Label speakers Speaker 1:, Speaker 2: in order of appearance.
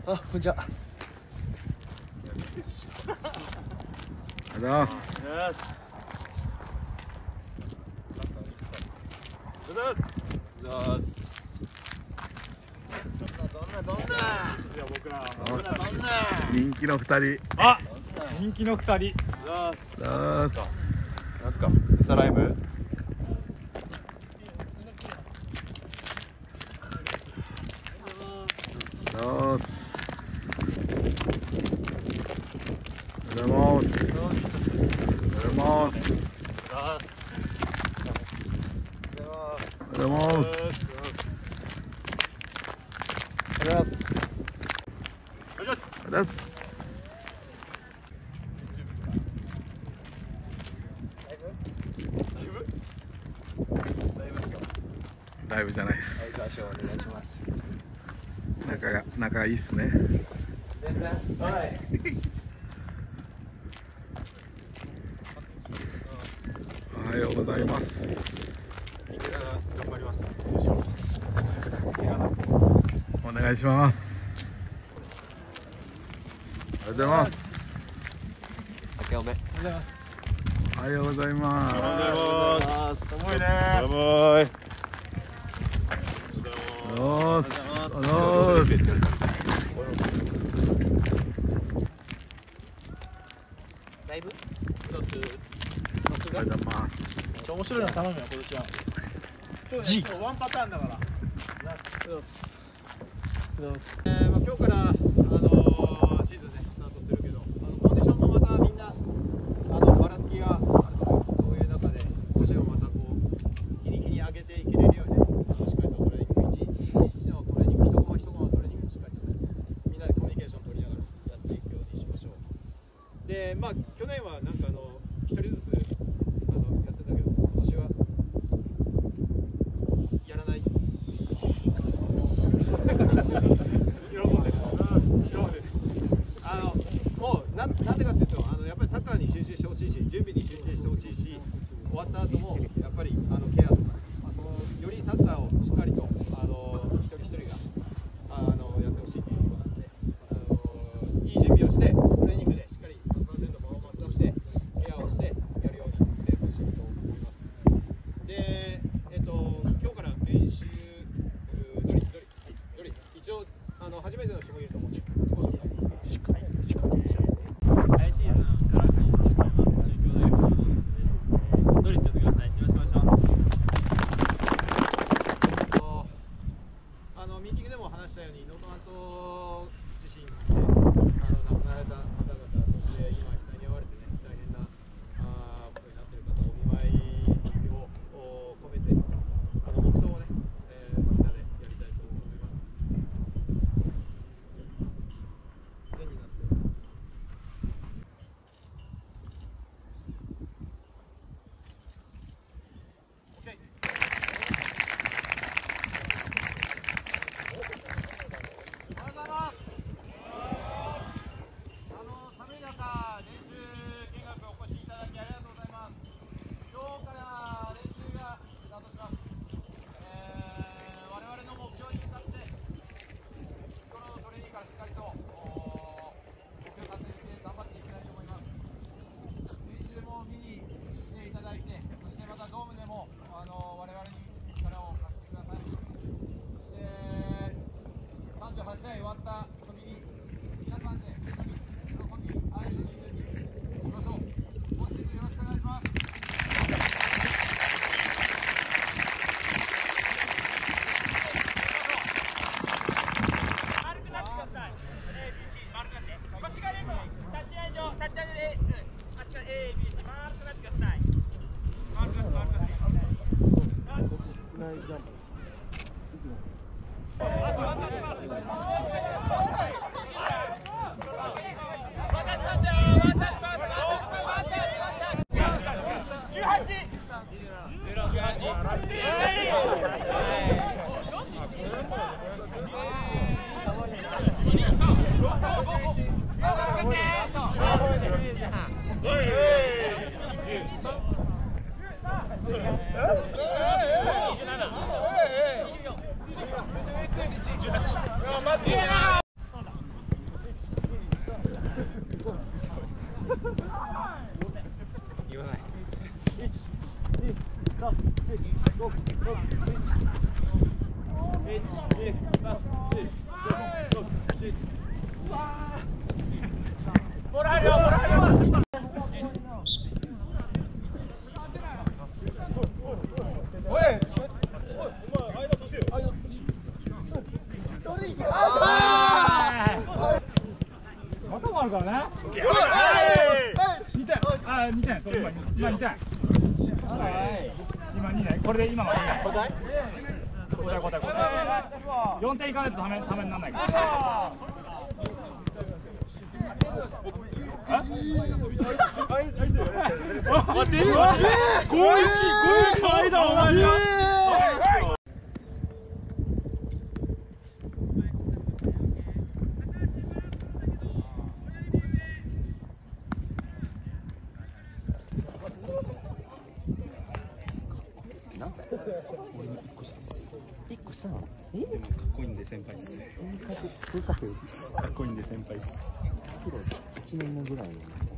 Speaker 1: あ、こんにちは。
Speaker 2: ありがとうございます。人気の2人。
Speaker 3: あ、人気の2人。
Speaker 2: なんすか。サライブ。ライブじゃないです。仲いいっすね。おはようございます。お願いします。おはようございます。おはようございます。
Speaker 3: 寒いね。
Speaker 1: ライブ？
Speaker 3: どうする？
Speaker 2: おはようございます。
Speaker 3: 面白いの頼むよ、今年は。G。ワンパターンだから。今日からシーズンねスタートするけど、コンディションもまたみんなばらつきがあると思います。そういう中で少しでもまたこう日に日に上げていけれるようにしっかりとトレーニング一日のトレーニング一コマ一コマのトレーニングをしっかりとみんなでコミュニケーション取りながらやっていくようにしましょう。で、まあ去年はなんか一人ずつやってたけど、今年はやらない。もうなんでかっていうと、やっぱりサッカーに集中してほしいし、準備に集中してほしいし、終わった後もやっぱりケアとか、よりサッカーをしっかりと一人一人がやってほしいということなんで、いい準備をしてトレーニングでしっかり 100% パフォーマンス出してケアをしてやるようにしてほしいと思います。で、今日から練習どり一応初めての人もいると思うんで、自己紹介。
Speaker 4: 来シーズンから加入させてもらいます。中京大学のドリットやってください。よろしくお願いします。
Speaker 3: ミーティングでも話したように、能登半島地震で亡くなられた方々、そして今被災に遭われてね、大変なことになっている方、お見舞いを込めて黙祷をね、みんなでやりたいと思います。年になって寒い中、練習見学お越しいただきありがとうございます。今日から練習がスタートします。我々の目標に向かって、日頃のトレーニングからしっかりと目標達成して頑張っていきたいと思います。練習も見に来ていただいて、そしてまたドームでも我々に力を貸してください。そして38試合終わった時に皆さんで一緒に喜び合えるシーズンにしましょう。今シーズンよろしくお願いします。
Speaker 4: 丸くなってください。ABC 丸くなって。こっち側でタッチライン上、タッチラインで、あっちから ABC 丸くなってください。丸くなって丸くなって。 もらえるよ、もらえるよ。またもあるからね。2点。あ、2点。今2点。今2点。これで今の2点。交代。4点いかないとためにならないから。待って、5-1間お前。
Speaker 1: 何歳？俺1個下です。1個下なの？かっこいいんで先輩です。かっこいいんで先輩です。1年目ぐらいの。